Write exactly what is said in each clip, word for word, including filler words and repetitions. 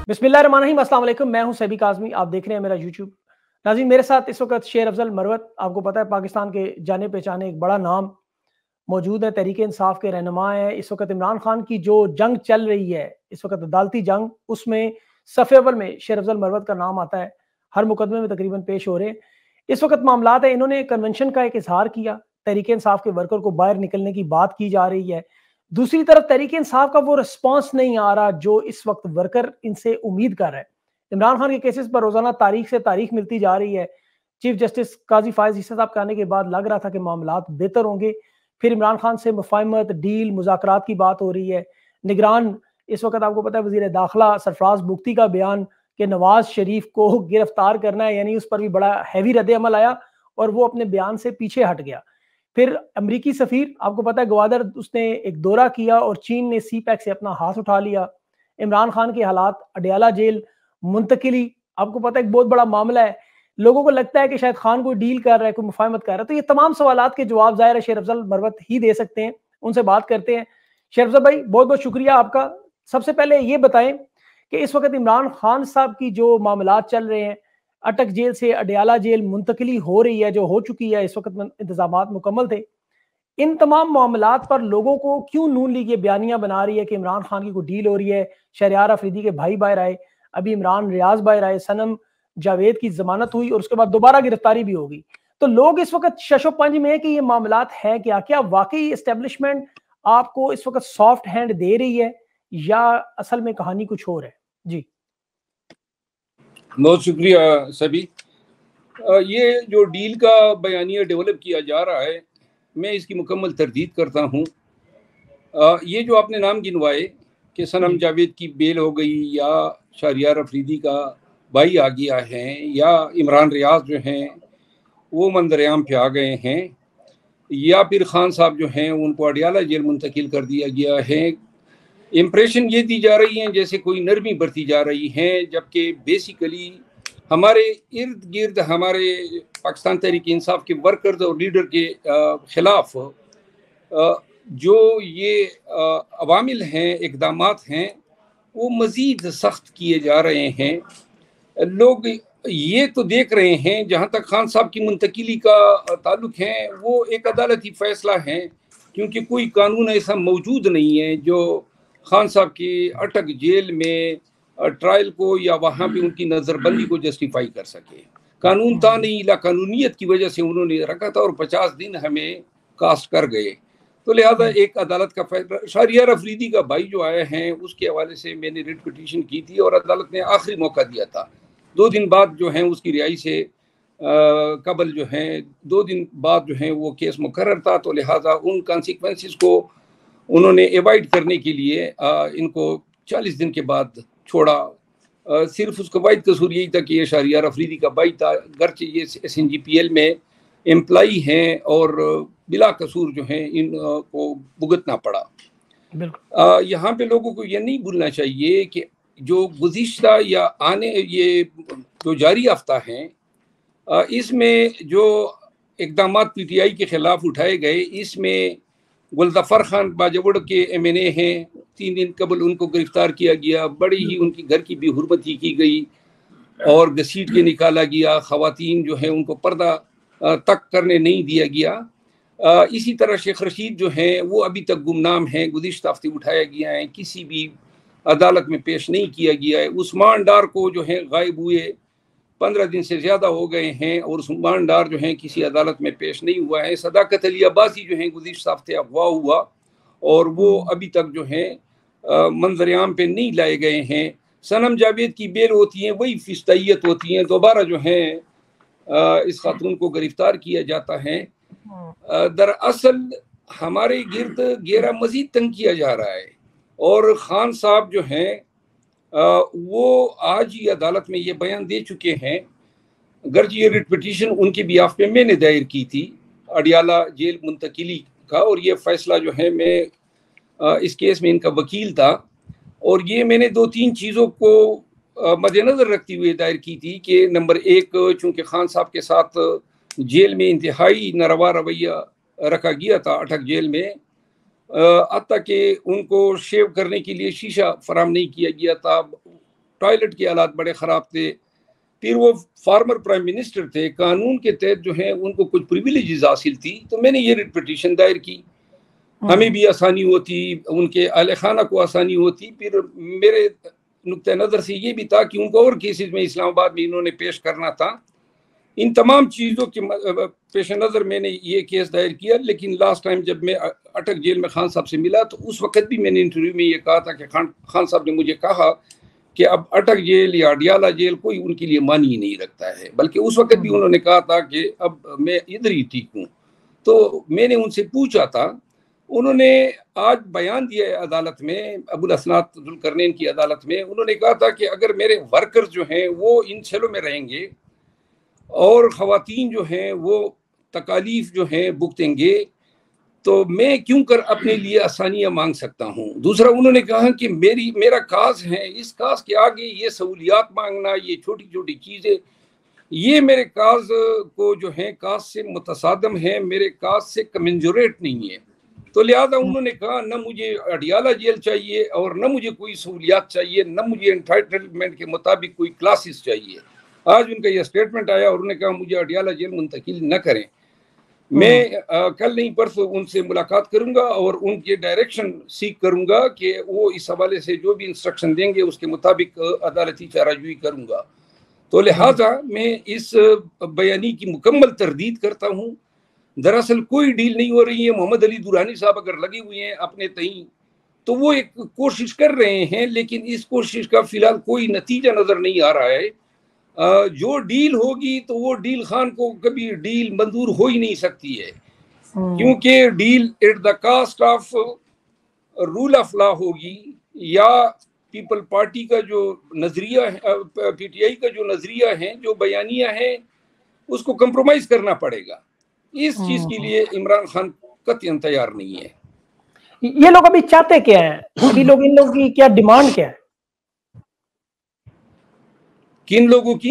बिस्मिल्लाहिर्रहमानिर्रहीम, अस्सलाम वालेकुम। मैं हूं सैबी काज़मी, आप देख रहे हैं मेरा यूट्यूब। नाज़रीन, मेरे साथ इस वक्त शेर अफजल मरवत, आपको पता है पाकिस्तान के जाने पहचाने एक बड़ा नाम मौजूद है, तहरीक इंसाफ के रहनुमा है। इस वक्त इमरान खान की जो जंग चल रही है, इस वक्त अदालती जंग, उसमें सफ़े अव्वल में शेर अफजल मरवत का नाम आता है। हर मुकदमे में तकरीबन पेश हो रहे हैं। इस वक्त मामलात है, इन्होंने कन्वेंशन का एक इजहार किया, तहरीक इंसाफ के वर्कर को बाहर निकलने की बात की जा रही है। दूसरी तरफ तहरीक इंसाफ का वो रिस्पॉन्स नहीं आ रहा जो इस वक्त वर्कर इनसे उम्मीद कर रहे हैं। इमरान खान के केसेस पर रोजाना तारीख से तारीख मिलती जा रही है। चीफ जस्टिस काजी फायज ईसा साहब के आने के बाद लग रहा था कि मामलात बेहतर होंगे। फिर इमरान खान से मुफाहमत, डील, मुज़ाकरात की बात हो रही है। निगरान इस वक्त आपको पता है वज़ीर दाखिला सरफराज बुख्ती का बयान कि नवाज शरीफ को गिरफ्तार करना है, यानी उस पर भी बड़ा हैवी रद्द अमल आया और वो अपने बयान से पीछे हट गया। फिर अमरीकी सफ़ीर आपको पता है ग्वादर, उसने एक दौरा किया और चीन ने सी पैक से अपना हाथ उठा लिया। इमरान खान के हालात, अडयाला जेल मुंतकिली, आपको पता है एक बहुत बड़ा मामला है। लोगों को लगता है कि शायद खान कोई डील कर रहा है, कोई मुफाहमत कर रहा है। तो ये तमाम सवालात के जवाब ज़ाहिर है शेर अफजल मरवत ही दे सकते हैं। उनसे बात करते हैं। शेर अफजल भाई, बहुत बहुत शुक्रिया आपका। सबसे पहले ये बताएं कि इस वक्त इमरान खान साहब की जो मामलात चल रहे हैं, अटक जेल से अडयाला जेल मुंतकिली हो रही है, जो हो चुकी है, इस वक्त इंतजामात मुकम्मल थे। इन तमाम मामलात पर लोगों को क्यों नून लीग ये बयानियां बना रही है कि इमरान खान की कोई डील हो रही है? शहरयार अफरीदी के भाई बाहर आए, अभी इमरान रियाज बाहर आए, सनम जावेद की जमानत हुई और उसके बाद दोबारा गिरफ्तारी भी होगी। तो लोग इस वक्त शशोपंज में है कि ये मामलात है क्या? क्या वाकई एस्टेब्लिशमेंट आपको इस वक्त सॉफ्ट हैंड दे रही है या असल में कहानी कुछ और है? जी, बहुत शुक्रिया सभी। ये जो डील का बयानिया डेवलप किया जा रहा है, मैं इसकी मुकम्मल तरदीद करता हूँ। ये जो आपने नाम गिनवाए कि सनम जावेद की बेल हो गई, या शहरयार अफरीदी का भाई आ गया है, या इमरान रियाज जो हैं वो मंदरयाम पे आ गए हैं, या फिर खान साहब जो हैं उनको अडयाला जेल मुंतकिल कर दिया गया है, इम्प्रेशन ये दी जा रही हैं जैसे कोई नरमी बरती जा रही है, जबकि बेसिकली हमारे इर्द गिर्द हमारे पाकिस्तान तहरीक इंसाफ के वर्कर्स और लीडर के खिलाफ जो ये अवामिल हैं, इकदामात हैं, वो मज़ीद सख्त किए जा रहे हैं। लोग ये तो देख रहे हैं, जहाँ तक खान साहब की मुंतकिली का ताल्लुक है, वो एक अदालती फैसला है, क्योंकि कोई कानून ऐसा मौजूद नहीं है जो खान साहब की अटक जेल में ट्रायल को या वहाँ पे उनकी नज़रबंदी को जस्टिफाई कर सके। कानून था नहीं, ला कानूनियत की वजह से उन्होंने रखा था और पचास दिन हमें कास्ट कर गए। तो लिहाजा एक अदालत का फैसला, शहरयार अफरीदी का भाई जो आए हैं उसके हवाले से मैंने रिट पिटीशन की थी और अदालत ने आखिरी मौका दिया था। दो दिन बाद जो है उसकी रिहाई से कबल जो है दो दिन बाद जो है वो केस मुकर्रर था। तो लिहाजा उन कॉन्सिक्वेंसेस को उन्होंने एवॉइड करने के लिए आ, इनको चालीस दिन के बाद छोड़ा। आ, सिर्फ उसका वाहिद कसूर यही था कि ये शहरयार अफरीदी का भाई था, गर्चे ये S N G P L में एम्प्लाई हैं और बिला कसूर जो है इनको भुगतना पड़ा। यहाँ पे लोगों को ये नहीं भूलना चाहिए कि जो गुज़िश्ता या आने ये जो जारी हफ्ता हैं, इसमें जो इक़दामात पी टी आई के ख़िलाफ़ उठाए गए, इसमें गुलज़फ़र खान बाजवड़ के एम एन ए हैं, तीन दिन कबल उनको गिरफ्तार किया गया, बड़ी ही उनकी घर की बेहुरमती की गई और घसीट के निकाला गया। ख़वातीन जो है उनको पर्दा तक करने नहीं दिया गया। इसी तरह शेख रशीद जो हैं वो अभी तक गुमनाम हैं, गुज़िश्ता हफ्ते उठाया गया है, किसी भी अदालत में पेश नहीं किया गया है। उस्मान डार को जो है गायब हुए पंद्रह दिन से ज़्यादा हो गए हैं और उस्मान डार जो है किसी अदालत में पेश नहीं हुआ है। सदाकत अली अब्बासी जो है गुज़िश्ता हफ्ते अगवा हुआ और वो अभी तक जो है मंजरेआम पे नहीं लाए गए हैं। सनम जावेद की बेल होती है, वही फिस्तैयत होती हैं, दोबारा जो है इस खातून को गिरफ्तार किया जाता है। दरअसल हमारे गिर्द घेरा मजीद तंग किया जा रहा है और खान साहब जो हैं वो आज ही अदालत में ये बयान दे चुके हैं। गर्जी ये रिट पिटीशन उनकी बिहाफ पे मैंने दायर की थी अडयाला जेल मुंतकिली का, और ये फैसला जो है मैं इस केस में इनका वकील था और ये मैंने दो तीन चीज़ों को मद्देनज़र रखते हुए दायर की थी कि नंबर एक, चूँकि खान साहब के साथ जेल में इंतहाई नारवा रवैया रखा गया था अटक जेल में, हत्ता कि उनको शेव करने के लिए शीशा फराम नहीं किया गया था, टॉयलेट के हालात बड़े ख़राब थे। फिर वो फार्मर प्राइम मिनिस्टर थे, कानून के तहत जो है उनको कुछ प्रिविलेजेस हासिल थी, तो मैंने ये रिट पिटीशन दायर की, हमें भी आसानी होती, उनके अहले खाना को आसानी होती। फिर मेरे नुक्ते नज़र से ये भी था कि उनको और केसेस में इस्लामाबाद में इन्होंने पेश करना था। इन तमाम चीज़ों के पेश नज़र मैंने ये केस दायर किया। लेकिन लास्ट टाइम जब मैं अटक जेल में खान साहब से मिला तो उस वक्त भी मैंने इंटरव्यू में ये कहा था कि खान खान साहब ने मुझे कहा कि अब अटक जेल या अडियाला जेल कोई उनके लिए मानी ही नहीं रखता है, बल्कि उस वक्त भी उन्होंने कहा था कि अब मैं इधर ही ठीक हूँ। तो मैंने उनसे पूछा था, उन्होंने आज बयान दिया है अदालत में, अबुल असनाद जुल्करनैन की अदालत में, उन्होंने कहा था कि अगर मेरे वर्कर्स जो हैं वो इन सेलों में रहेंगे और ख़वातीन जो हैं वो तकालीफ जो हैं भुगतेंगे, तो मैं क्यों कर अपने लिए आसानियां मांग सकता हूं। दूसरा उन्होंने कहा कि मेरी मेरा काज है, इस काज के आगे ये सहूलियात मांगना, ये छोटी छोटी चीज़ें, ये मेरे काज को जो है काज से मुतसादम है, मेरे काज से कमेंजोरेट नहीं है। तो लिहाजा उन्होंने कहा न मुझे अडियाला जेल चाहिए और न मुझे कोई सहूलियात चाहिए, न मुझे एंटाइटलमेंट के मुताबिक कोई क्लासेस चाहिए। आज उनका यह स्टेटमेंट आया और उन्होंने कहा मुझे अडियाला जेल मुंतकिल न करें। मैं आ, कल नहीं परसों उनसे मुलाकात करूंगा और उनके डायरेक्शन सीख करूंगा कि वो इस हवाले से जो भी इंस्ट्रक्शन देंगे उसके मुताबिक अदालती चाराजोई करूंगा। तो लिहाजा मैं इस बयानी की मुकम्मल तरदीद करता हूँ। दरअसल कोई डील नहीं हो रही है। मोहम्मद अली दुरानी साहब अगर लगे हुए हैं अपने तई तो वो एक कोशिश कर रहे हैं, लेकिन इस कोशिश का फिलहाल कोई नतीजा नजर नहीं आ रहा है। जो डील होगी तो वो डील खान को कभी डील मंजूर हो ही नहीं सकती है, क्योंकि deal at the cost of rule of law होगी या पीपल पार्टी का जो नजरिया है, पीटीआई का जो नजरिया है, जो बयानिया है, उसको कंप्रोमाइज करना पड़ेगा। इस चीज के लिए इमरान खान कतई तैयार नहीं है। ये लोग अभी चाहते क्या हैं? अभी लोग इन लोगों की क्या डिमांड क्या है? किन लोगों की?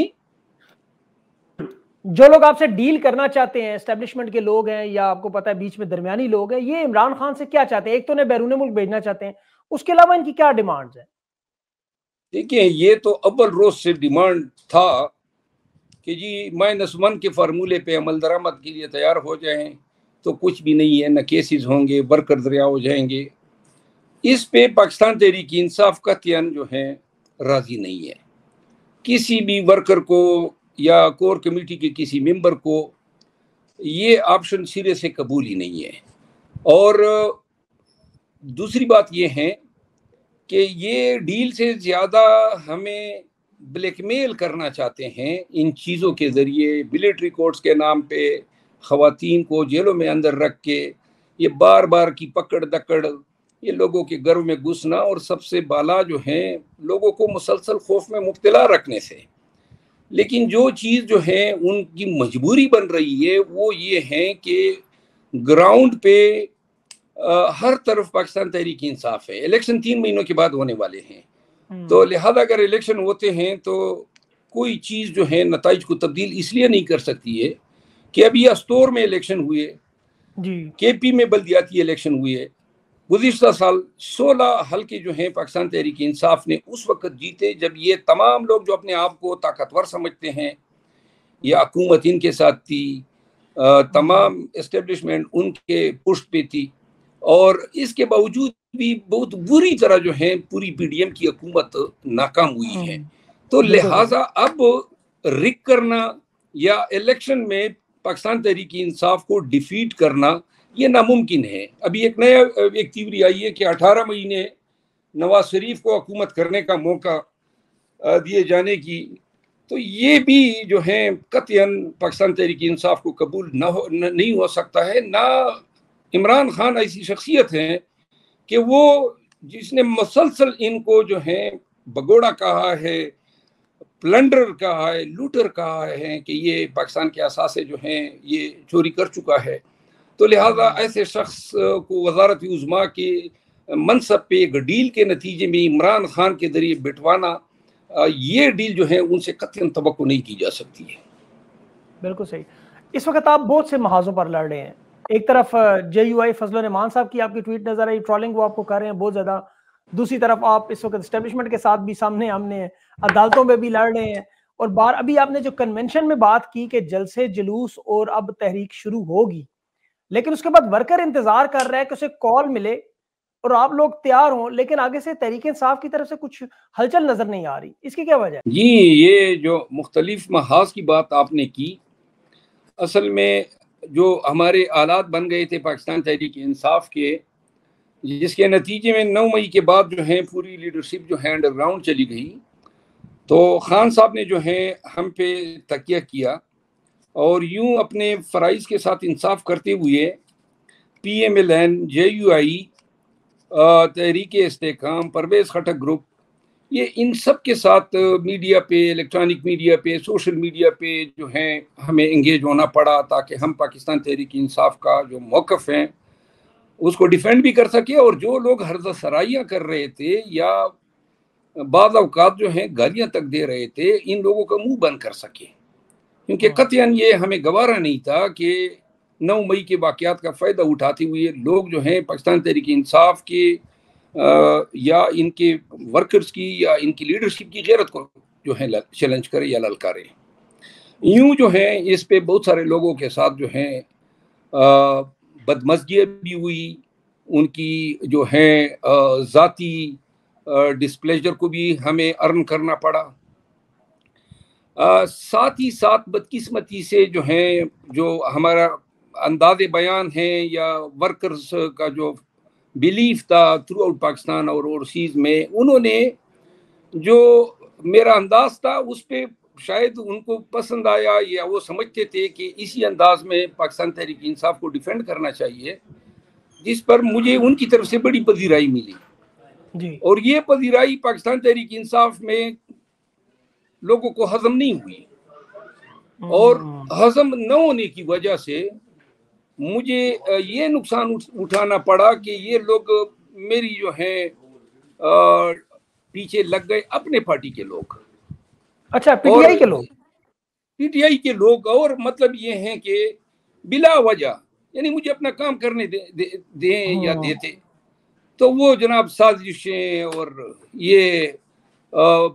जो लोग आपसे डील करना चाहते हैं, एस्टेब्लिशमेंट के लोग हैं या आपको पता है बीच में दरमियानी लोग हैं, ये इमरान खान से क्या चाहते हैं? एक तो ने बैरून मुल्क भेजना चाहते हैं, उसके अलावा इनकी क्या डिमांड्स हैं? देखिए, ये तो अव्वल रोज से डिमांड था कि जी माइनस वन के फार्मूले पे अमल दरामद के लिए तैयार हो जाएं, तो कुछ भी नहीं है, न केसेस होंगे, वर्कर दरिया हो जाएंगे। इस पे पाकिस्तान तहरीक इंसाफ का कतईन जो है राजी नहीं है। किसी भी वर्कर को या कोर कमेटी के किसी मेंबर को ये ऑप्शन सिरे से कबूल ही नहीं है। और दूसरी बात ये है कि ये डील से ज़्यादा हमें ब्लैकमेल करना चाहते हैं इन चीज़ों के ज़रिए, मिलिट्री कोर्ट्स के नाम पे ख़वातीन को जेलों में अंदर रख के ये बार बार की पकड़ दकड़, ये लोगों के गर्व में घुसना और सबसे बाला जो है लोगों को मुसलसल खौफ में मुब्तला रखने से। लेकिन जो चीज़ जो है उनकी मजबूरी बन रही है वो ये है कि ग्राउंड पे आ, हर तरफ पाकिस्तान तहरीक इंसाफ है। इलेक्शन तीन महीनों के बाद होने वाले हैं, तो लिहाजा अगर इलेक्शन होते हैं तो कोई चीज़ जो है नताइज को तब्दील इसलिए नहीं कर सकती है कि अभी अस्तोर में इलेक्शन हुए, के पी में बल्दियाती इलेक्शन हुए, गुज़िश्ता साल सोलह हल्के जो हैं पाकिस्तान तहरीक इंसाफ ने उस वक्त जीते जब ये तमाम लोग जो अपने आप को ताकतवर समझते हैं, ये हुकूमत इनके साथ थी, तमाम एस्टेब्लिशमेंट उनके पुष्ट पे थी, और इसके बावजूद भी बहुत बुरी तरह जो है पूरी पीडीएम की हुकूमत नाकाम हुई है। तो लिहाजा अब रिक करना या इलेक्शन में पाकिस्तान तहरीक इंसाफ को डिफीट करना ये नामुमकिन है। अभी एक नया एक थ्योरी आई है कि अठारह महीने नवाज शरीफ को हुकूमत करने का मौका दिए जाने की, तो ये भी जो है कतईन पाकिस्तान तहरीक इंसाफ को कबूल न हो न, नहीं हो सकता है। ना इमरान खान ऐसी शख्सियत है कि वो जिसने मुसलसल इनको जो है भगोड़ा कहा है, प्लंडर कहा है, लूटर कहा है कि ये पाकिस्तान के असासे जो हैं ये चोरी कर चुका है। तो लिहाजा ऐसे शख्स को वजारत उज़्मा के मनसब पे एक डील के नतीजे में इमरान खान के जरिए बिठवाना, ये डील जो है उनसे कतई तवक्को नहीं की जा सकती है। बिल्कुल सही। इस वक्त आप बहुत से महाजों पर लड़ रहे हैं। एक तरफ जे यू आई फजल रहमान साहब की आपकी ट्वीट नजर आई, ट्रोलिंग वो आपको कर रहे हैं बहुत ज्यादा। दूसरी तरफ आप इस वक्त एस्टेब्लिशमेंट के साथ भी सामने आमने हैं, अदालतों में भी लड़ रहे हैं। और बार अभी आपने जो कन्वेंशन में बात की कि जलसे जुलूस और अब तहरीक शुरू होगी, लेकिन उसके बाद वर्कर इंतजार कर रहा है कि उसे कॉल मिले और आप लोग तैयार हों, लेकिन आगे से तहरीक इंसाफ की तरफ से कुछ हलचल नजर नहीं आ रही। इसकी क्या वजह है? जी, ये जो मुख्तलिफ महाज की बात आपने की, असल में जो हमारे आलात बन गए थे पाकिस्तान तहरीक इंसाफ के, जिसके नतीजे में नौ मई के बाद जो है पूरी लीडरशिप जो है अंडरग्राउंड चली गई, तो खान साहब ने जो है हम पे तकिया किया और यूं अपने फ़राइज़ के साथ इंसाफ करते हुए P M L N, J U I, Tehreek Istehkam, Pervez Khattak group, ये इन सब के साथ मीडिया पे, इलेक्ट्रॉनिक मीडिया पे, सोशल मीडिया पे जो है हमें एंगेज होना पड़ा, ताकि हम पाकिस्तान तहरीक इंसाफ का जो मौक़िफ़ है उसको डिफेंड भी कर सके, और जो लोग हर्ज़ सराइयाँ कर रहे थे या बाद औक़ात जो है गालियाँ तक दे रहे थे, इन लोगों का मुंह बंद कर सके। क्योंकि कतई ये हमें गवारा नहीं था कि नौ मई के वाक़यात का फ़ायदा उठाते हुए लोग जो हैं पाकिस्तान तहरीक इंसाफ के आ, या इनके वर्कर्स की या इनकी लीडरशिप की गैरत को जो है चैलेंज करें या ललकारें। यूं जो है इस पे बहुत सारे लोगों के साथ जो है बदमज़गी भी हुई, उनकी जो है ज़ाती डिस्प्लेजर को भी हमें अर्न करना पड़ा। आ, साथ ही साथ बदकिस्मती से जो है जो हमारा अंदाज़े बयान है या वर्कर्स का जो बिलीफ था थ्रू आउट पाकिस्तान और ओवरसीज़ में, उन्होंने जो मेरा अंदाज था उस पर शायद उनको पसंद आया, या वो समझते थे कि इसी अंदाज में पाकिस्तान तहरीक इंसाफ को डिफेंड करना चाहिए, जिस पर मुझे उनकी तरफ से बड़ी पजीराई मिली जी। और ये पजीराई पाकिस्तान तहरीक इंसाफ में लोगों को हजम नहीं हुई, और हजम न होने की वजह से मुझे ये नुकसान उठाना पड़ा कि ये लोग मेरी जो है पीछे लग गए अपने पार्टी के लोग। अच्छा, पीटीआई के लोग? पीटीआई के लोग, और मतलब ये हैं कि बिला वजह, यानी मुझे अपना काम करने दे, दे, दे या देते, तो वो जनाब साजिशें और ये आ,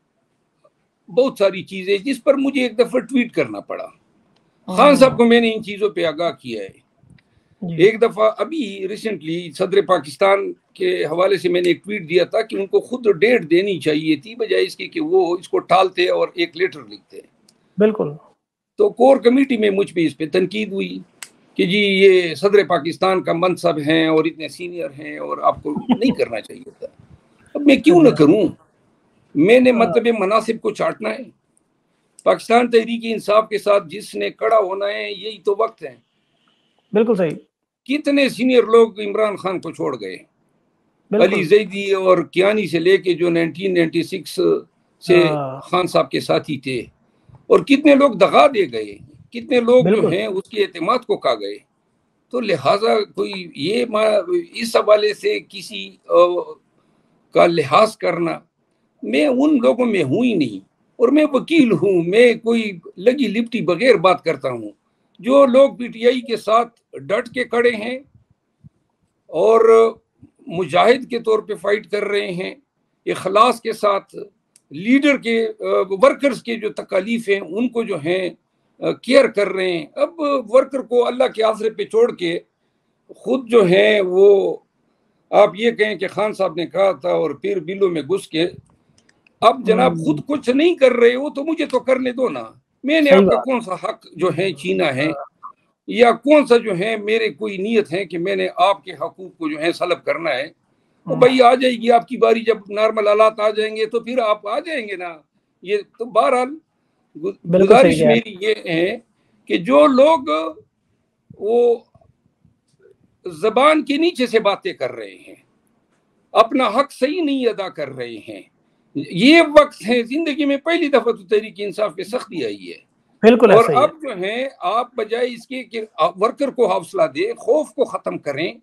बहुत सारी चीजें, जिस पर मुझे एक दफा ट्वीट करना पड़ा। खान साहब को मैंने इन चीजों पे आगाह किया है। एक दफा अभी रिसेंटली सदर पाकिस्तान के हवाले से मैंने एक ट्वीट दिया था कि उनको खुद डेट देनी चाहिए थी, बजाय इसके कि वो इसको टालते और एक लेटर लिखते। बिल्कुल। तो कोर कमेटी में मुझ पे इस पे तनकीद हुई कि जी ये सदर पाकिस्तान का मनसब हैं और इतने सीनियर हैं और आपको नहीं करना चाहिए था। अब मैं क्यों ना करूं? मैंने मतलब मनासिब को चाटना है। पाकिस्तान तहरीक इंसाफ के साथ जिसने खड़ा होना है, यही तो वक्त है। बिल्कुल सही। कितने सीनियर लोग इमरान खान को छोड़ गए, अली जैदी और कियानी से लेके जो नाइनटीन नाइंटी सिक्स से खान साहब के साथी थे, और कितने लोग दगा दे गए, कितने लोग जो हैं उसके एतमाद को खा गए। तो लिहाजा कोई ये इस हवाले से किसी का लिहाज करना, मैं उन लोगों में हूँ ही नहीं, और मैं वकील हूँ, मैं कोई लगी लिपटी बगैर बात करता हूँ। जो लोग पीटीआई के साथ डट के खड़े हैं और मुजाहिद के तौर पे फाइट कर रहे हैं, इखलास के साथ लीडर के वर्कर्स के जो तकालीफ हैं उनको जो हैं केयर कर रहे हैं, अब वर्कर को अल्लाह के आसरे पे छोड़ के खुद जो है वो आप ये कहें कि खान साहब ने कहा था और फिर बिलों में घुस के अब जनाब खुद कुछ नहीं कर रहे हो, तो मुझे तो करने दो ना। मैंने आपका कौन सा हक जो है छीना है, या कौन सा जो है मेरे कोई नीयत है कि मैंने आपके हकूक को जो है सलब करना है। तो भाई आ जाएगी आपकी बारी, जब नॉर्मल हालात आ जाएंगे तो फिर आप आ जाएंगे ना। ये तो बहरहाल गुजारिश मेरी ये है कि जो लोग वो जबान के नीचे से बातें कर रहे हैं, अपना हक सही नहीं अदा कर रहे हैं, ये वक्त है जिंदगी में पहली दफा तो तहरीक इंसाफ पे सख्ती आई है। बिल्कुल। और अब जो है आप बजाय इसके कि वर्कर को हौसला दे, खौफ को खत्म करें,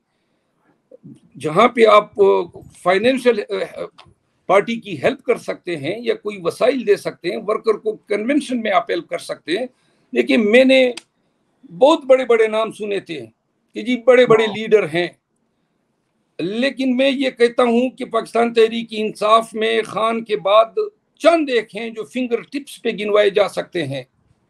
जहां पे आप फाइनेंशियल पार्टी की हेल्प कर सकते हैं या कोई वसाइल दे सकते हैं, वर्कर को कन्वेंशन में आप हेल्प कर सकते हैं। लेकिन मैंने बहुत बड़े बड़े नाम सुने थे कि जी बड़े बड़े लीडर हैं, लेकिन मैं ये कहता हूं कि पाकिस्तान तहरीक इंसाफ में खान के बाद चंद एक हैं जो फिंगर टिप्स पे गिनवाए जा सकते हैं,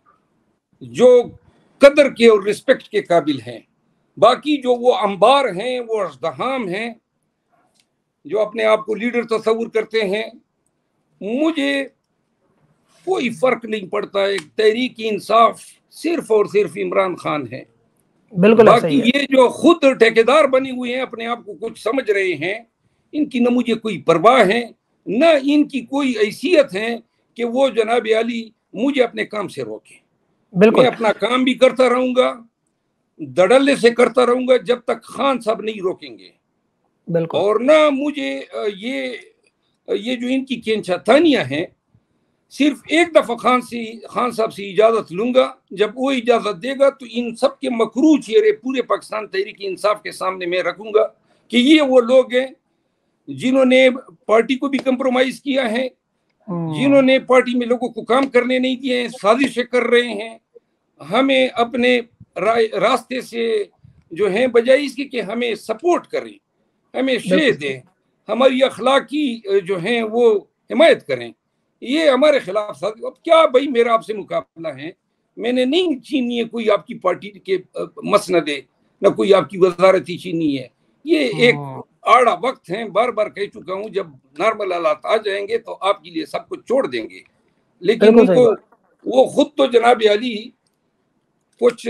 जो कदर के और रिस्पेक्ट के काबिल हैं। बाकी जो वो अंबार हैं, वो अज़दहाम हैं, जो अपने आप को लीडर तस्वुर करते हैं, मुझे कोई फर्क नहीं पड़ता। एक तहरीक इंसाफ सिर्फ और सिर्फ इमरान खान है। बिल्कुल बाकी है। ये जो खुद ठेकेदार बने हुए हैं, अपने आप को कुछ समझ रहे हैं, इनकी न मुझे कोई परवाह है, न इनकी कोई हैसियत है कि वो जनाब आली मुझे अपने काम से रोके। मैं अपना काम भी करता रहूंगा, धड़ल्ले से करता रहूंगा जब तक खान साहब नहीं रोकेंगे। बिल्कुल। और ना मुझे ये ये जो इनकी केंचातानियां हैं, सिर्फ एक दफा खान से खान साहब से इजाजत लूंगा, जब वो इजाजत देगा तो इन सब के मकरू चेहरे पूरे पाकिस्तान तहरीक इंसाफ के सामने मैं रखूंगा कि ये वो लोग हैं जिन्होंने पार्टी को भी कंप्रोमाइज किया है, जिन्होंने पार्टी में लोगों को काम करने नहीं दिए हैं, साजिशें कर रहे हैं, हमें अपने रा, रास्ते से जो है बजाय इसके कि हमें सपोर्ट करें, हमें श्रेय दें, हमारी अखलाकी जो है वो हिमायत करें, ये हमारे खिलाफ साथ। अब क्या भाई मेरा आपसे मुकाबला है, मैंने नहीं छीनी है कोई आपकी पार्टी के मसनदे, न कोई आपकी वजारती छीनी है। ये एक आड़ा वक्त है, बार बार कह चुका हूं, जब नॉर्मल हालात आ जाएंगे तो आपके लिए सब कुछ छोड़ देंगे। लेकिन उनको वो खुद तो जनाब अली कुछ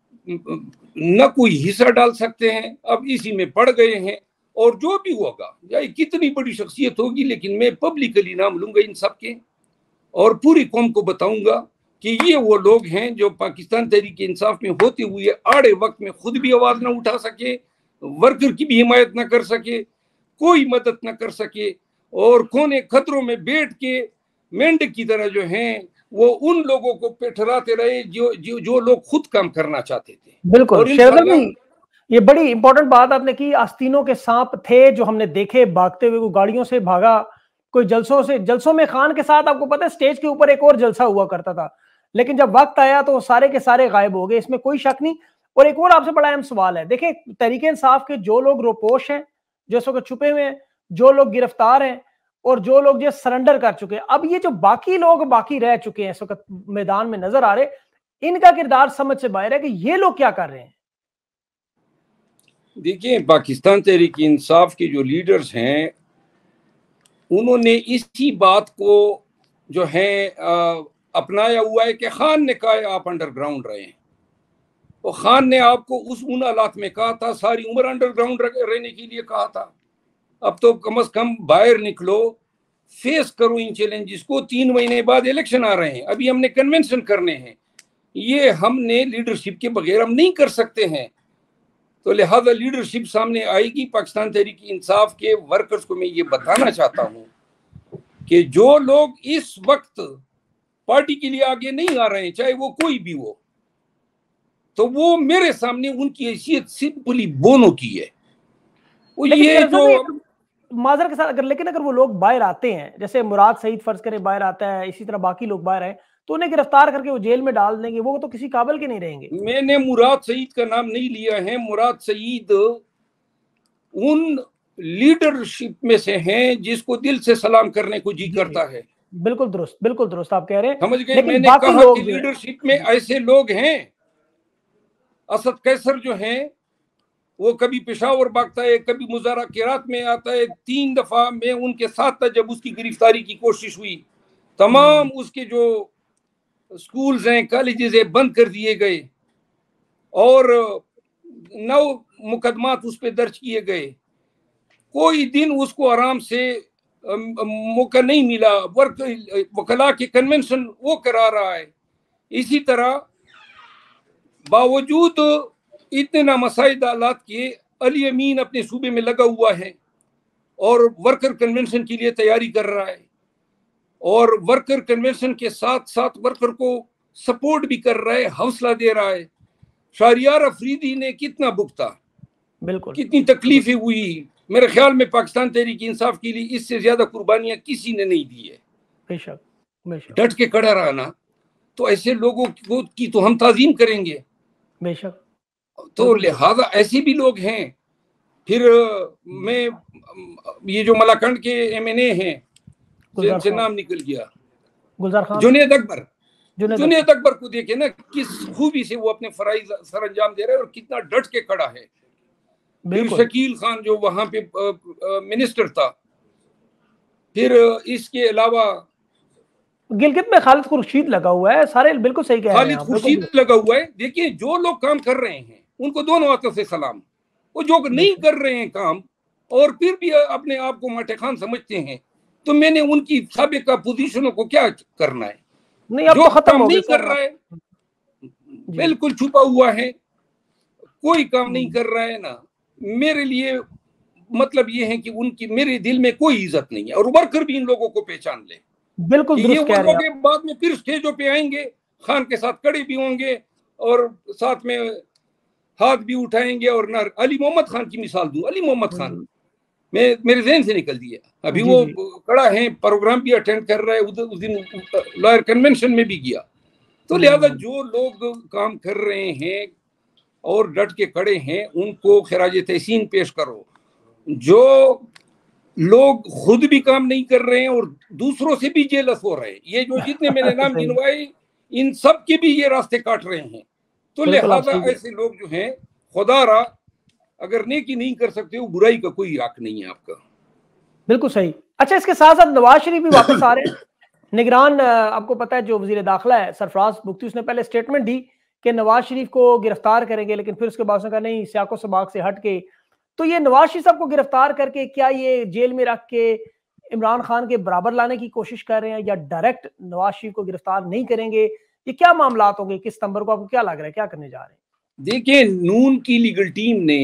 न कोई हिस्सा डाल सकते हैं, अब इसी में पड़ गए हैं। और जो भी होगा, चाहे कितनी बड़ी शख्सियत होगी, लेकिन मैं पब्लिकली नाम लूंगा इन सब के और पूरी कौम को बताऊंगा कि ये वो लोग हैं जो पाकिस्तान तहरीक इंसाफ में होते हुए आड़े वक्त में खुद भी आवाज ना उठा सके, वर्कर की भी हिमायत ना कर सके, कोई मदद ना कर सके, और कोने खतरों में बैठ के मेंढक की तरह जो हैं वो उन लोगों को पेठराते रहे जो जो जो लोग खुद काम करना चाहते थे। बिल्कुल शेरदल भाई, ये बड़ी इंपॉर्टेंट बात आपने की। आस्तीनों के सांप थे जो हमने देखे भागते हुए, वो गाड़ियों से भागा, कोई जलसों से, जलसों में खान के साथ आपको पता है स्टेज के ऊपर एक और जलसा हुआ करता था, लेकिन जब वक्त आया तो सारे के सारे गायब हो गए, इसमें कोई शक नहीं। और एक और आपसे बड़ा अहम सवाल है, देखिए तहरीक इंसाफ के जो लोग रोपोश हैं, जो इस वक्त छुपे हुए हैं, जो लोग गिरफ्तार हैं और जो लोग जो सरेंडर कर चुके हैं, अब ये जो बाकी लोग बाकी रह चुके हैं इस वक्त मैदान में नजर आ रहे, इनका किरदार समझ से बाहर है कि ये लोग क्या कर रहे हैं। देखिए, पाकिस्तान तहरीक इंसाफ के जो लीडर्स हैं उन्होंने इसी बात को जो है आ, अपनाया हुआ है कि खान ने कहा आप अंडरग्राउंड रहे हैं, और खान ने आपको उस उन हालात में कहा था, सारी उम्र अंडरग्राउंड रहने के लिए कहा था। अब तो कम से कम बाहर निकलो, फेस करो इन चैलेंजेस को। तीन महीने बाद इलेक्शन आ रहे हैं, अभी हमने कन्वेंशन करने हैं, ये हमने लीडरशिप के बगैर हम नहीं कर सकते हैं। तो लिहाजा लीडरशिप सामने आएगी। पाकिस्तान तहरीक इंसाफ के वर्कर्स को मैं ये बताना चाहता हूँ कि जो लोग इस वक्त पार्टी के लिए आगे नहीं आ रहे हैं, चाहे वो कोई भी हो, तो वो मेरे सामने उनकी हैसियत सिंपली बोनो की है। वो ये जो माजर के साथ अगर, लेकिन अगर वो लोग बाहर आते हैं, जैसे मुराद सईद फर्ज करे बाहर आता है, इसी तरह बाकी लोग बाहर आए, तो उन्हें गिरफ्तार करके वो जेल में डाल देंगे, वो तो किसी काबिल के नहीं रहेंगे। मैंने मुराद सईद का नाम नहीं लिया है। मुराद सईद उन लीडरशिप में से हैं जिसको दिल से सलाम करने को जी करता है। बिल्कुल दुरुस्त, बिल्कुल दुरुस्त आप कह रहे हैं, समझ गए। मैंने कहा कि लीडरशिप में ऐसे लोग हैं। असद कैसर जो हैं वो कभी पेशावर भागता है, कभी मुज़ाकरात में आता है। तीन दफा मैं उनके साथ था जब उसकी गिरफ्तारी की कोशिश हुई। तमाम उसके जो स्कूल्स हैं, कॉलेजेस हैं, बंद कर दिए गए और नौ मुकदमात उस पर दर्ज किए गए। कोई दिन उसको आराम से मौका नहीं मिला। वर्क वकला के कन्वेंशन वो करा रहा है। इसी तरह बावजूद इतने नामसाइद हालात के अली अमीन अपने सूबे में लगा हुआ है और वर्कर कन्वेंशन के लिए तैयारी कर रहा है, और वर्कर कन्वेंशन के साथ साथ वर्कर को सपोर्ट भी कर रहा है, हौसला दे रहा है। शाहरियार अफरीदी ने कितना भुगता, बिल्कुल कितनी तकलीफें हुई। मेरे ख्याल में पाकिस्तान तहरीक इंसाफ के लिए इससे ज्यादा कुर्बानियां किसी ने नहीं दी है। बेशक, बेशक। डट के खड़ा रहना, तो ऐसे लोगों को की तो हम ताजीम करेंगे। बेशक। तो लिहाजा ऐसे भी लोग हैं फिर मैं ये जो मलाकंड के एम एन ए हैं, जिनसे नाम निकल गया, गुलजार खान, जुनेद अकबर, जुनेद जुनेद अकबर को देखे ना किस खूबी से वो अपने फराइज सर अंजाम दे रहा है और कितना डट के खड़ा है। फिर शकील खान जो वहां पे मिनिस्टर था, फिर इसके अलावा गिलगित में खालिद खुर्शीद लगा हुआ है, सारे बिल्कुल सही कह रहे हैं, खालिद खुर्शीद लगा हुआ है। देखिए जो लोग काम कर रहे हैं उनको दोनों हाथों से सलाम, वो जो नहीं कर रहे हैं काम और फिर भी अपने आप को माटे खान समझते हैं, तो मैंने उनकी साबिका पोजीशनों को क्या करना है। नहीं, अब जो तो खत्म काम हो नहीं गया कर रहा है बिल्कुल छुपा हुआ है, कोई काम नहीं कर रहा है ना, मेरे लिए मतलब ये है कि उनकी मेरे दिल में कोई इज्जत नहीं है। और वर्कर भी इन लोगों को पहचान ले, बिल्कुल ये वो लोग के बाद में फिर स्टेजों पे आएंगे, खान के साथ खड़े भी होंगे और साथ में हाथ भी उठाएंगे। और ना अली मोहम्मद खान की मिसाल दूं, अली मोहम्मद खान मैं मेरे ज़हन से निकल दिया, अभी वो खड़ा है, प्रोग्राम भी अटेंड कर रहा है, उस दिन लॉयर कन्वेंशन में भी गया। तो लिहाजा जो लोग काम कर रहे हैं और डट के खड़े हैं उनको खिराज तहसीन पेश करो। जो लोग खुद भी काम नहीं कर रहे हैं और दूसरों से भी जेलस हो रहे हैं, ये जो जितने मैंने नाम गिनवाए इन सब के भी ये रास्ते काट रहे हैं। तो लिहाजा ऐसे लोग जो हैं, खुदारा अगर नेकी नहीं कर सकते हो, बुराई का कोई हक नहीं है आपका। बिल्कुल सही। अच्छा, इसके साथ साथ नवाज शरीफ भी वापस आ रहे हैं। निगरान, आपको पता है जो वजीर दाखिला है सरफराज बुख्ती, उसने पहले स्टेटमेंट दी कि नवाज शरीफ को गिरफ्तार करेंगे, लेकिन फिर उसके बाद उसने कहा नहीं, सियाको सबाक से हट के। तो ये नवाज शरीफ साहब को गिरफ्तार करके क्या ये जेल में रख के इमरान खान के बराबर लाने की कोशिश कर रहे हैं, या डायरेक्ट नवाज शरीफ को गिरफ्तार नहीं करेंगे? ये क्या मामला होंगे किस सितंबर को, आपको क्या लग रहा है क्या करने जा रहे हैं? देखिए, नून की लीगल टीम ने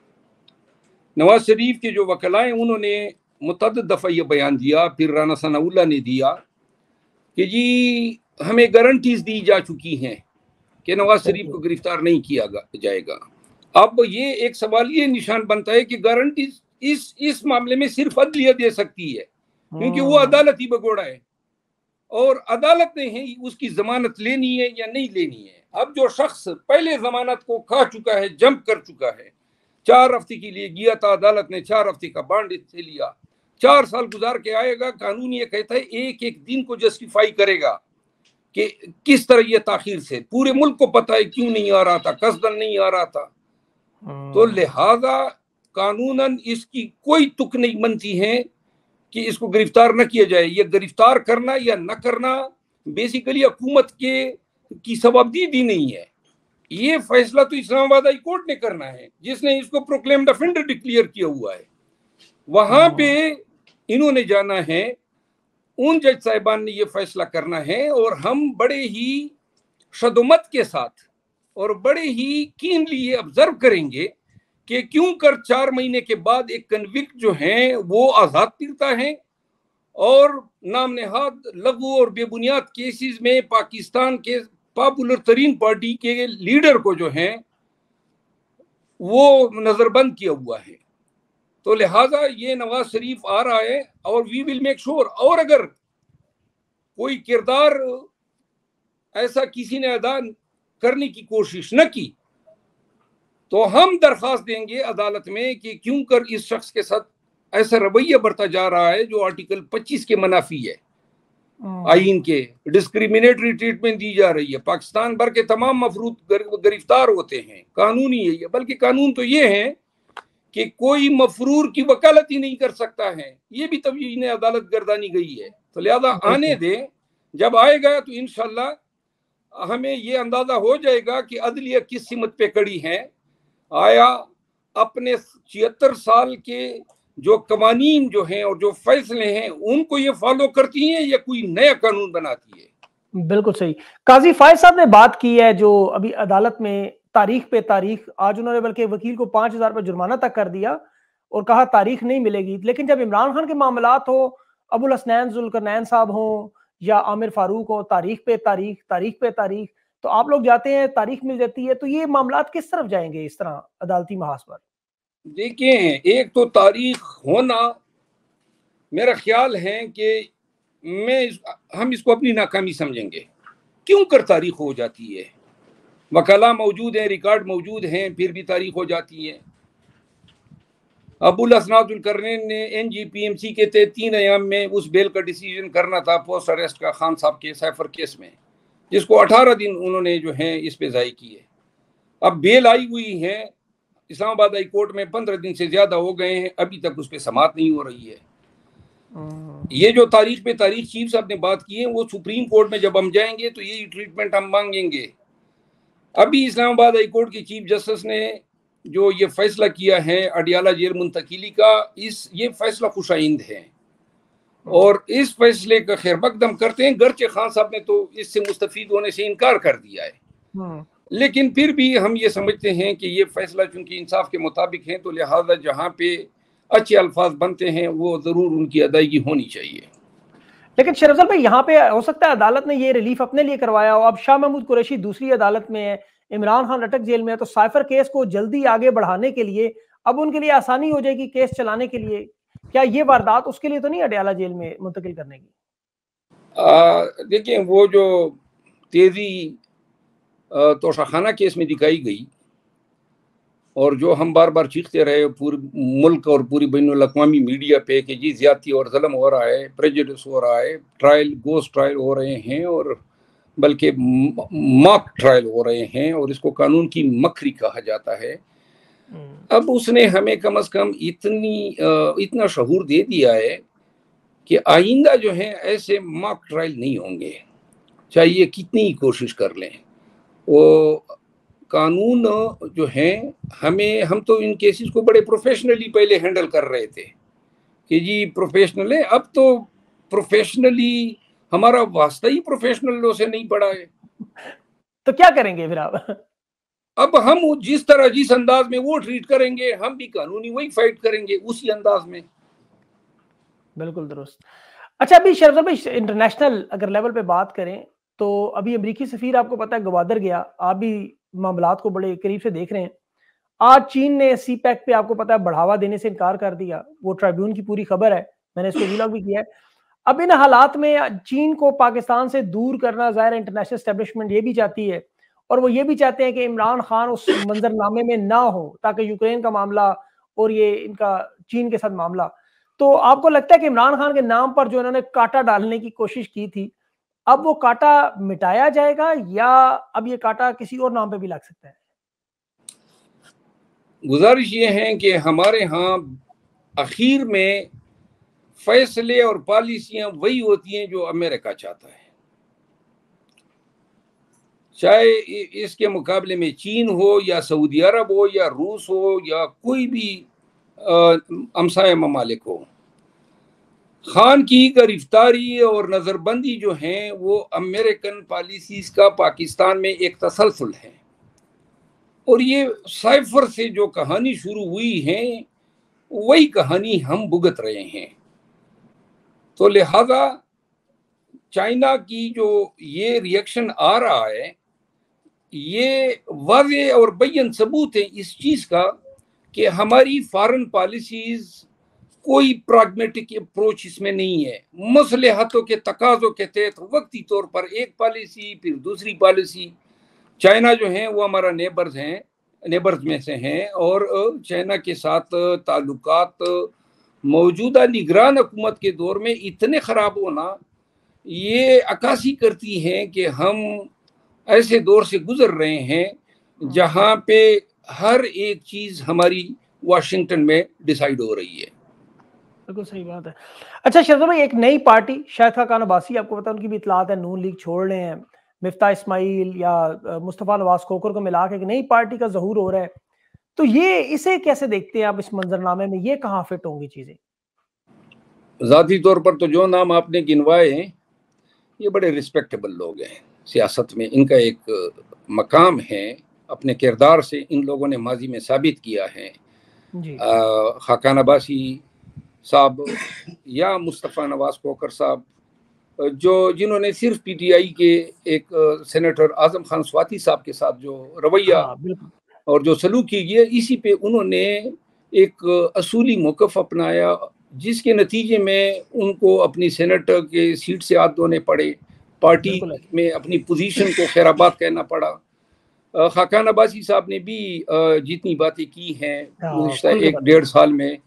नवाज शरीफ के जो वकलाए उन्होंने मुतअद्दिद दफ़ा ये बयान दिया, फिर राना सनाउल्लाह ने दिया कि जी हमें गारंटीज दी जा चुकी हैं कि नवाज शरीफ को गिरफ्तार नहीं किया जाएगा। अब ये एक सवाल ये निशान बनता है कि गारंटीज इस इस मामले में सिर्फ अदलिया दे सकती है, क्योंकि वो अदालत ही बगोड़ा है और अदालत ने है उसकी जमानत लेनी है या नहीं लेनी है। अब जो शख्स पहले जमानत को खा चुका है, जंप कर चुका है, चार हफ्ते के लिए गया था, अदालत ने चार हफ्ते का बांड इससे लिया, चार साल गुजार के आएगा, कानून ये कहता है एक एक दिन को जस्टिफाई करेगा कि किस तरह ये ताखीर से, पूरे मुल्क को पता है क्यों नहीं आ रहा था, कसदन नहीं आ रहा था। तो लिहाजा कानूनन इसकी कोई तुक नहीं बनती है कि इसको गिरफ्तार न किया जाए। ये गिरफ्तार करना या न करना बेसिकली हुकूमत के की सवाबदीदी नहीं है, ये फैसला तो इस्लामाबाद हाई कोर्ट ने करना है, जिसने इसको प्रोक्लेम्ड ऑफेंडर डिक्लेयर किया हुआ है। वहां पे इन्होंने जाना है, उन जज साहिबान ने ये फैसला करना है और हम बड़े ही शदुमत के साथ और बड़े ही कीनली ये ऑब्जर्व करेंगे कि क्यों कर चार महीने के बाद एक कन्विक्ट जो है वो आजाद फिरता है और नाम नेहाद लघु और बेबुनियाद केसेस में पाकिस्तान के पॉपुलर तरीन पार्टी के लीडर को जो है वो नजरबंद किया हुआ है। तो लिहाजा ये नवाज शरीफ आ रहा है और वी विल मेक श्योर, और अगर कोई किरदार ऐसा किसी ने अदा करने की कोशिश न की तो हम दरखास्त देंगे अदालत में कि क्यों कर इस शख्स के साथ ऐसा रवैया बरता जा रहा है जो आर्टिकल पच्चीस के मनाफी है, आईन के, डिस्क्रिमिनेटरी ट्रीटमेंट दी जा रही है। पाकिस्तान भर के तमाम मफरूद गिरफ्तार होते हैं, कानून ही है, बल्कि कानून तो ये है कि कोई मफरूर की वकालत ही नहीं कर सकता है, ये भी तभी इन्हें अदालत गर्दानी गई है। तो लिहाजा आने दे, जब आएगा तो इंशाल्लाह हमें ये अंदाजा हो जाएगा कि अदलिया किस सिमत पे खड़ी है। आया अपने छिहत्तर साल के जो कवानीन जो हैं और जो फैसले हैं उनको ये फॉलो करती हैं या कोई नया कानून बनाती है? बिल्कुल सही। काजी फायद साहब ने बात की है जो अभी अदालत में तारीख पे तारीख, आज उन्होंने बल्कि वकील को पांच हजार रुपये जुर्माना तक कर दिया और कहा तारीख नहीं मिलेगी। लेकिन जब इमरान खान के मामलात हो, अबुल हसनैन जुल्करनैन साहब हो या आमिर फारूक हो, तारीख पे तारीख तारीख पे तारीख, तो आप लोग जाते हैं, तारीख मिल जाती है, तो ये मामलात किस तरफ जाएंगे इस तरह अदालती महाज पर? देखिए, एक तो तारीख होना मेरा ख्याल है कि मैं इस, हम इसको अपनी नाकामी समझेंगे। क्यों कर तारीख हो जाती है? वकाला मौजूद हैं, रिकॉर्ड मौजूद हैं, फिर भी तारीख हो जाती है। अबुल असनादुल करनैन ने N G P M C के तहत तीन अयाम में उस बेल का डिसीजन करना था पोस्ट अरेस्ट का खान साहब के साइफर केस में, जिसको अठारह दिन उन्होंने जो है इस पे ज़ाय किए। अब बेल आई हुई है इस्लामाबाद हाई कोर्ट में, पंद्रह दिन से ज्यादा हो गए हैं, अभी तक उस पर समाअत नहीं हो रही है। ये जो तारीख पे तारीख चीफ साहब ने बात की है, वो सुप्रीम कोर्ट में जब हम जाएंगे तो यही ट्रीटमेंट हम मांगेंगे। अभी इस्लामाबाद हाई कोर्ट की चीफ जस्टिस ने जो ये फैसला किया है अडियाला जेल मुंतकिली का, इस ये फैसला खुशाइंद है और इस फैसले का खैर मकदम करते हैं। गर्चे खान साहब ने तो इससे मुस्तफीद होने से इनकार कर दिया है, लेकिन फिर भी हम ये समझते हैं कि ये फैसला चूंकि इंसाफ के मुताबिक है, तो लिहाजा जहाँ पे अच्छे अल्फाज बनते हैं वो जरूर उनकी अदायगी होनी चाहिए। लेकिन शेर अफजल भाई, यहाँ पे हो सकता है अदालत ने ये रिलीफ अपने लिए करवाया हो। अब शाह महमूद कुरैशी दूसरी अदालत में है, इमरान खान अटक जेल में है, तो साइफर केस को जल्दी आगे बढ़ाने के लिए अब उनके लिए आसानी हो जाएगी केस चलाने के लिए। क्या ये वारदात उसके लिए तो नहीं अडियाला जेल में मुंतकिल करने की? देखिए, वो जो तेजी तोशाखाना केस में दिखाई गई और जो हम बार बार चीखते रहे पूरे मुल्क और पूरी बैनुल अक़वामी मीडिया पे कि जी ज्यादती और ज़ुल्म हो रहा है, प्रेजुडिस हो रहा है, ट्रायल गोस्ट ट्रायल हो रहे हैं और बल्कि मॉक ट्रायल हो रहे हैं और इसको कानून की मकरी कहा जाता है। अब उसने हमें कम अज कम इतनी इतना शहूर दे दिया है कि आइंदा जो है ऐसे मॉक ट्रायल नहीं होंगे, चाहे ये कितनी ही कोशिश कर लें। वो कानून जो है हमें, हम तो इन केसेस को बड़े प्रोफेशनली पहले हैंडल कर रहे थे कि जी प्रोफेशनल है, अब तो प्रोफेशनली हमारा वास्ता ही प्रोफेशनल लो से नहीं पड़ा है। तो क्या करेंगे फिर आप? अब हम जिस तरह जिस अंदाज में वो ट्रीट करेंगे, हम भी कानूनी वही फाइट करेंगे उसी अंदाज में। बिल्कुल दुरुस्त। अच्छा, अभी शेर अफजल भाई, इंटरनेशनल अगर लेवल पे बात करें तो अभी अमरीकी सफीर आपको पता है गवादर गया, आप भी मामलात को बड़े करीब से देख रहे हैं। आज चीन ने सी पैक पे आपको पता है बढ़ावा देने से इनकार कर दिया, वो ट्रिब्यून की पूरी खबर है, मैंने इसको व्लॉग भी किया है। अब इन हालात में चीन को पाकिस्तान से दूर करना ज़ाहिर इंटरनेशनल एस्टेब्लिशमेंट ये भी चाहती है और वो ये भी चाहते हैं कि इमरान खान उस मंजरनामे में ना हो ताकि यूक्रेन का मामला और ये इनका चीन के साथ मामला। तो आपको लगता है कि इमरान खान के नाम पर जो इन्होंने कांटा डालने की कोशिश की थी, अब वो कांटा मिटाया जाएगा या अब ये कांटा किसी और नाम पे भी लग सकता है? गुजारिश ये है कि हमारे यहाँ आखिर में फैसले और पॉलिसियां वही होती हैं जो अमेरिका चाहता है, चाहे इसके मुकाबले में चीन हो या सऊदी अरब हो या रूस हो या कोई भी हमसाया ममालिक हो। खान की गिरफ्तारी और नज़रबंदी जो है वो अमेरिकन पॉलिसीज का पाकिस्तान में एक तसलसल है और ये साइफर से जो कहानी शुरू हुई है वही कहानी हम भुगत रहे हैं। तो लिहाजा चाइना की जो ये रिएक्शन आ रहा है, ये वाज़ेह और बय्यन सबूत है इस चीज़ का कि हमारी फॉरेन पॉलिसीज कोई प्रैग्मेटिक अप्रोच इसमें नहीं है। मसलहतों के तकाज़ों के तहत वक्ती तौर पर एक पॉलिसी फिर दूसरी पॉलिसी। चाइना जो है वो हमारा नेबर्स हैं, नेबर्स में से हैं और चाइना के साथ ताल्लुकात मौजूदा निगरान हुकूमत के दौर में इतने ख़राब होना ये अक्कासी करती हैं कि हम ऐसे दौर से गुजर रहे हैं जहाँ पे हर एक चीज़ हमारी वाशिंगटन में डिसाइड हो रही है। बिल्कुल सही बात है। अच्छा शेर भाई, एक नई पार्टी शाहिद खान अब्बासी, आपको पता है उनकी भी इतलात है, नून लीग छोड़ रहे हैं, मिफ्ता इस्माइल या मुस्तफ़ा नवाज खोखर को मिला के एक नई पार्टी का ज़हूर हो रहा है। तो ये इसे कैसे देखते हैं आप इस मंजरनामे में, ये कहाँ फिट होंगी चीज़ें? ज़ाती तौर पर तो जो नाम आपने गिनवाए हैं ये बड़े रिस्पेक्टेबल लोग हैं, सियासत में इनका एक मकाम है, अपने किरदार से इन लोगों ने माजी में साबित किया है। खाकान अब्बासी साहब या मुस्तफ़ा नवाज खोखर साहब, जो जिन्होंने सिर्फ पीटीआई के एक सेनेटर आजम खान स्वाति साहब के साथ जो रवैया और जो सलूक की गया, इसी पे उन्होंने एक असूली मौक़िफ़ अपनाया जिसके नतीजे में उनको अपनी सेनेटर के सीट से हाथ धोने पड़े, पार्टी में अपनी पोजीशन को खैराबाद कहना पड़ा। खाकान अब्बासी साहब ने भी जितनी बातें की हैं गुज़िश्ता एक डेढ़ साल में,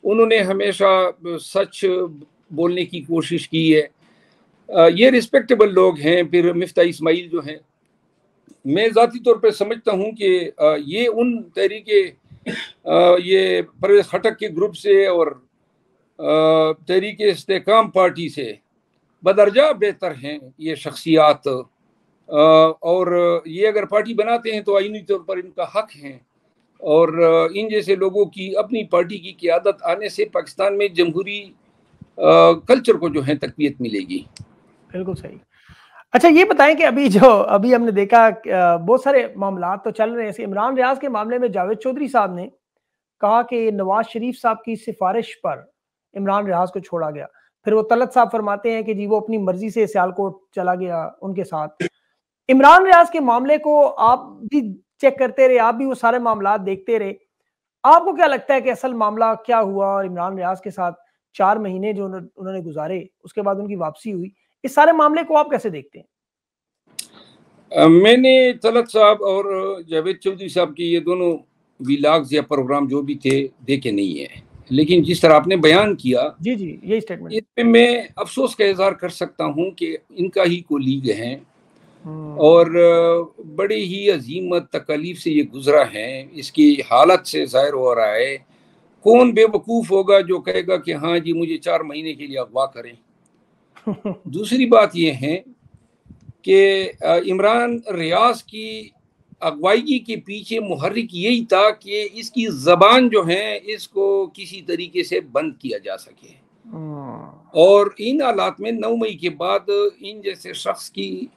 उन्होंने हमेशा सच बोलने की कोशिश की है। ये रिस्पेक्टेबल लोग हैं। फिर मिफ्ता इस्माइल जो हैं, मैं ज़ाती तौर पे समझता हूँ कि ये उन तहरीके ये परवेज़ खटक के ग्रुप से और तहरीके इस्तेकाम पार्टी से बदरजा बेहतर हैं ये शख्सियात। और ये अगर पार्टी बनाते हैं तो आईनी तौर पर इनका हक है। और इन जैसे लोगों की अपनी पार्टी की क़ियादत आने से पाकिस्तान में जमहूरी कल्चर को जो है तक़वियत मिलेगी। बिल्कुल सही। अच्छा, ये बताएं कि अभी जो अभी हमने देखा बहुत सारे मामलात तो चल रहे हैं। इमरान रियाज के मामले में जावेद चौधरी साहब ने कहा कि नवाज शरीफ साहब की सिफारिश पर इमरान रियाज को छोड़ा गया। फिर वो तलत साहब फरमाते हैं कि जी वो अपनी मर्जी से सियालकोट चला गया उनके साथ। इमरान रियाज के मामले को आप भी चेक करते रहे, आप भी वो सारे मामलात देखते रहे। आपको क्या लगता है कि असल मामला क्या हुआ और इमरान रियाज के साथ चार महीने जो उन्होंने गुजारे, उसके बाद उनकी वापसी हुई, इस सारे मामले को आप कैसे देखते हैं? मैंने तलत साहब और जावेद चौधरी साहब के ये दोनों व्लॉग्स या प्रोग्राम जो भी थे देखे नहीं है, लेकिन जिस तरह आपने बयान किया, जी जी यही स्टेटमेंट, इस पे मैं अफसोस का इजहार कर सकता हूँ कि इनका ही कोलीग हैं और बड़ी ही अजीमत तकलीफ से ये गुजरा है। इसकी हालत से जाहिर हो रहा है कौन बेवकूफ़ होगा जो कहेगा कि हाँ जी मुझे चार महीने के लिए अगवा करें। दूसरी बात ये है कि इमरान रियाज की अगवाई के पीछे मुहर्रिक यही था कि इसकी ज़बान जो है इसको किसी तरीके से बंद किया जा सके। और इन हालात में नौ मई के बाद इन जैसे शख्स की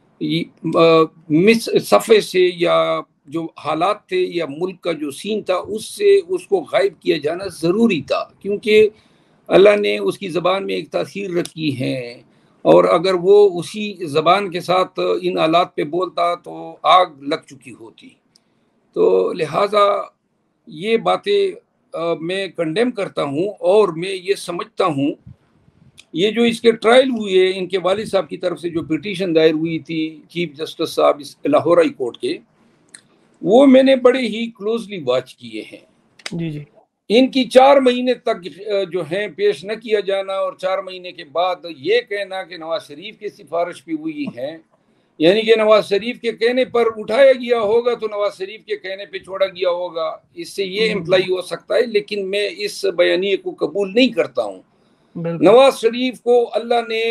मिस सफ़े से या जो हालात थे या मुल्क का जो सीन था उससे उसको गायब किया जाना ज़रूरी था, क्योंकि अल्लाह ने उसकी ज़बान में एक तासीर रखी है और अगर वो उसी ज़बान के साथ इन हालात पे बोलता तो आग लग चुकी होती। तो लिहाजा ये बातें मैं कंडेम करता हूँ और मैं ये समझता हूँ ये जो इसके ट्रायल हुए इनके वालिद साहब की तरफ से जो पिटीशन दायर हुई थी चीफ जस्टिस साहब इस लाहौर हाई कोर्ट के, वो मैंने बड़े ही क्लोजली वॉच किए हैं। जी जी इनकी चार महीने तक जो है पेश न किया जाना और चार महीने के बाद ये कहना कि नवाज शरीफ की सिफारिश भी हुई है, यानी कि नवाज शरीफ के कहने पर उठाया गया होगा तो नवाज शरीफ के कहने पे छोड़ा गया होगा, इससे ये इम्प्लाई हो सकता है। लेकिन मैं इस बयानिए को कबूल नहीं करता हूँ। नवाज शरीफ को अल्लाह ने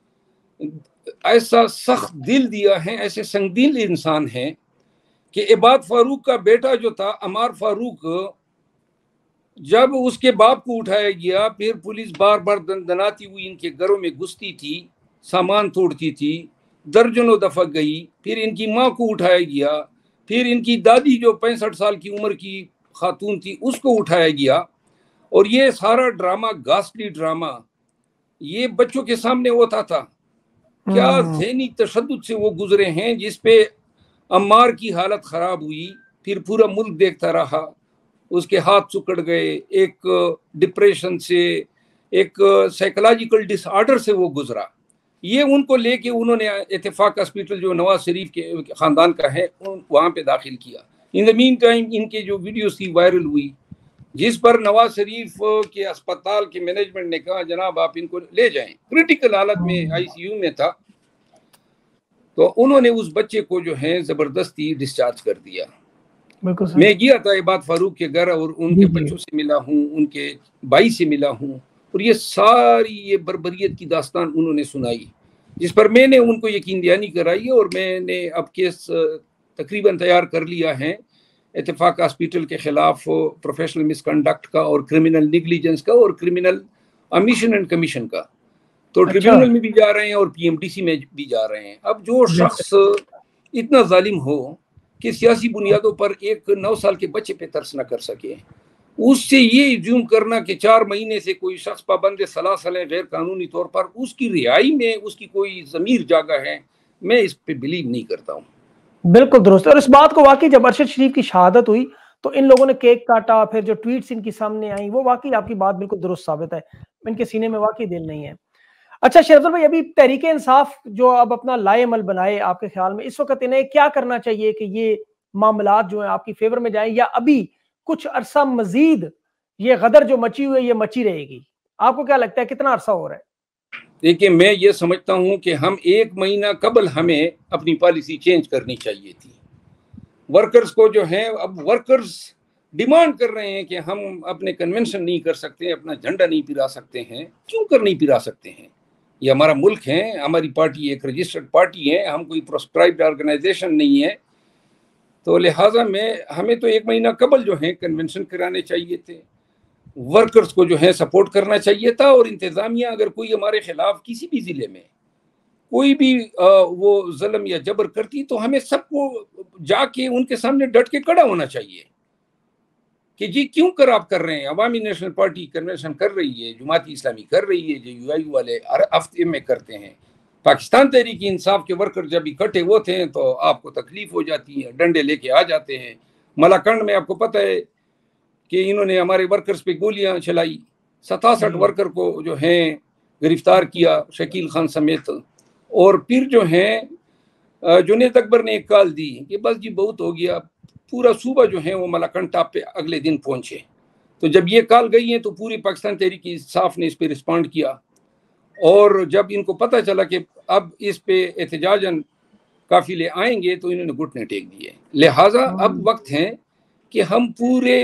ऐसा सख्त दिल दिया है, ऐसे संगदिल इंसान हैं कि इबाद फारूक का बेटा जो था अमार फारूक, जब उसके बाप को उठाया गया फिर पुलिस बार बार दनाती हुई इनके घरों में घुसती थी, सामान तोड़ती थी, दर्जनों दफा गई, फिर इनकी माँ को उठाया गया, फिर इनकी दादी जो पैंसठ साल की उम्र की खातून थी उसको उठाया गया। और ये सारा ड्रामा, घासली ड्रामा, ये बच्चों के सामने होता था। क्या ज़हनी तशद्दुद से वो गुजरे हैं जिसपे अम्मार की हालत ख़राब हुई, फिर पूरा मुल्क देखता रहा, उसके हाथ सुकड़ गए, एक डिप्रेशन से, एक साइकोलॉजिकल डिसऑर्डर से वो गुजरा। ये उनको लेके उन्होंने इत्तेफाक हॉस्पिटल जो नवाज शरीफ के ख़ानदान का है वहाँ पे दाखिल किया। इन द मीन टाइम इनके जो वीडियोस थी वायरल हुई, जिस पर नवाज शरीफ के अस्पताल के मैनेजमेंट ने कहा जनाब आप इनको ले जाएं, क्रिटिकल हालत में आईसीयू में था, तो उन्होंने उस बच्चे को जो है ज़बरदस्ती डिस्चार्ज कर दिया। मैं गया था इबाद फारूक के घर और उनके बच्चों से मिला हूँ, उनके भाई से मिला हूँ, और ये सारी ये बर्बरियत की दास्तान उन्होंने सुनाई, जिस पर मैंने उनको यकीन दहानी कराई और मैंने अब केस तकरीबन तैयार कर लिया है इत्तेफाक हॉस्पिटल के खिलाफ प्रोफेशनल मिसकंडक्ट का और क्रिमिनल निग्लिजेंस का और क्रिमिनल ओमिशन एंड कमीशन का। तो अच्छा। ट्रिब्यूनल में भी जा रहे हैं और पीएमटीसी में भी जा रहे हैं। अब जो शख्स इतना जालिम हो कि सियासी बुनियादों पर एक नौ साल के बच्चे पे तरस न कर सके, उससे ये इज्यूम करना कि चार महीने से कोई शख्स पाबंद सलासल है गैर कानूनी तौर पर, उसकी रिहाई में उसकी कोई ज़मीर जागा है, मैं इस पे बिलीव नहीं करता हूँ। बिल्कुल दुरुस्त। और इस बात को वाकई जब अरशद शरीफ की शहादत हुई तो इन लोगों ने केक काटा, फिर जो ट्वीट्स इनकी सामने आई वो वाकई आपकी बात बिल्कुल दुरुस्त साबित है, इनके सीने में वाकई दिल नहीं है। अच्छा शेर अफजल भाई, अभी तहरीक इंसाफ जो अब अपना लाएमल बनाए, आपके ख्याल में इस वक्त इन्हें क्या करना चाहिए कि ये मामलात जो है आपकी फेवर में जाए, या अभी कुछ अरसा मजीद ये गदर जो मची हुई है ये मची रहेगी। आपको क्या लगता है कितना अरसा हो रहा है? देखिए, मैं ये समझता हूं कि हम एक महीना कबल हमें अपनी पॉलिसी चेंज करनी चाहिए थी। वर्कर्स को जो है, अब वर्कर्स डिमांड कर रहे हैं कि हम अपने कन्वेंशन नहीं कर सकते, अपना झंडा नहीं पिरा सकते हैं। क्यों कर नहीं पिरा सकते हैं? ये हमारा मुल्क है, हमारी पार्टी एक रजिस्टर्ड पार्टी है, हम कोई प्रोस्क्राइब्ड ऑर्गेनाइजेशन नहीं है। तो लिहाजा में हमें तो एक महीना कबल जो है कन्वेंशन कराने चाहिए थे, वर्कर्स को जो है सपोर्ट करना चाहिए था। और इंतजामिया अगर कोई हमारे खिलाफ किसी भी जिले में कोई भी वो जुल्म या जबर करती तो हमें सबको जाके उनके सामने डट के खड़ा होना चाहिए कि जी क्यों कर आप कर रहे हैं। अवामी नेशनल पार्टी कन्वेंशन कर रही है, जमाती इस्लामी कर रही है, जो यूआईयू वाले हर हफ्ते में करते हैं। पाकिस्तान तहरीक इंसाफ के वर्कर जब इकट्ठे होते हैं तो आपको तकलीफ हो जाती है, डंडे लेके आ जाते हैं। मलाकंड में आपको पता है कि इन्होंने हमारे वर्कर्स पे गोलियां चलाई, सतासठ वर्कर को जो है गिरफ्तार किया, शकील खान समेत। और फिर जो है जुनेद अकबर ने एक कॉल दी कि बस जी बहुत हो गया, पूरा सूबा जो है वो मलाकंड टाप पे अगले दिन पहुंचे। तो जब ये कॉल गई है तो पूरी पाकिस्तान तहरीक इंसाफ ने इस पे रिस्पॉन्ड किया। और जब इनको पता चला कि अब इस पे एहतजाजन काफिले आएंगे तो इन्होंने घुटने टेक दिए। लिहाजा अब वक्त है कि हम पूरे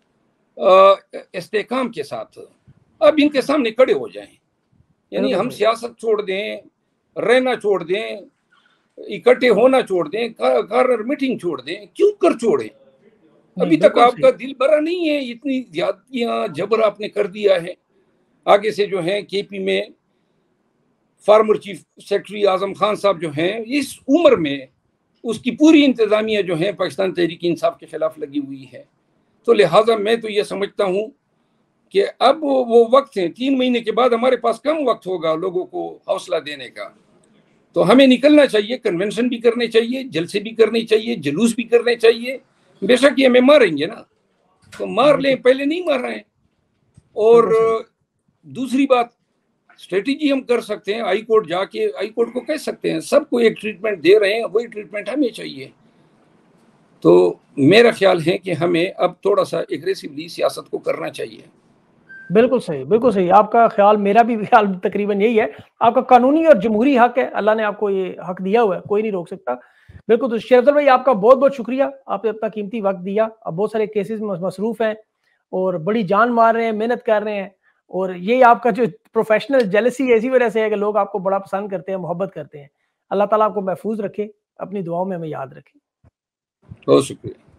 इस्तेकाम के साथ अब इनके सामने खड़े हो जाएं। यानी हम सियासत छोड़ दें, रहना छोड़ दें, इकट्ठे होना छोड़ दें, कार्नर मीटिंग छोड़ दें। क्यों कर छोड़े? अभी तक आपका दिल भरा नहीं है, इतनी ज्यादतियां जबर आपने कर दिया है। आगे से जो है केपी में former chief secretary Azam Khan sahab जो हैं, इस उम्र में उसकी पूरी इंतजामिया जो है पाकिस्तान तहरीक इंसाफ के खिलाफ लगी हुई है। तो लिहाजा मैं तो ये समझता हूँ कि अब वो वक्त है, तीन महीने के बाद हमारे पास कम वक्त होगा लोगों को हौसला देने का। तो हमें निकलना चाहिए, कन्वेंशन भी करने चाहिए, जलसे भी करने चाहिए, जुलूस भी करने चाहिए। बेशक ये हमें मारेंगे ना, तो मार लें, पहले नहीं मार रहे हैं। और दूसरी बात, स्ट्रेटेजी हम कर सकते हैं, हाई कोर्ट जाके हाई कोर्ट को कह सकते हैं सबको एक ट्रीटमेंट दे रहे हैं, वही ट्रीटमेंट हमें चाहिए। तो मेरा ख्याल है कि हमें अब थोड़ा सा एग्रेसिवली सियासत को करना चाहिए। बिल्कुल सही, बिल्कुल सही। आपका ख्याल, मेरा भी ख्याल तकरीबन यही है। आपका कानूनी और जमहूरी हक है, अल्लाह ने आपको ये हक दिया हुआ है, कोई नहीं रोक सकता। बिल्कुल। तो शेर अफजल भाई आपका बहुत बहुत शुक्रिया, आपने अपना कीमती वक्त दिया। अब बहुत सारे केसेस में मसरूफ हैं और बड़ी जान मार रहे हैं, मेहनत कर रहे हैं। और ये आपका जो प्रोफेशनल जेलसी ऐसी वजह से है कि लोग आपको बड़ा पसंद करते हैं, मोहब्बत करते हैं। अल्लाह ताला आपको महफूज रखे, अपनी दुआओं में हमें याद रखे। बहुत शुक्रिया।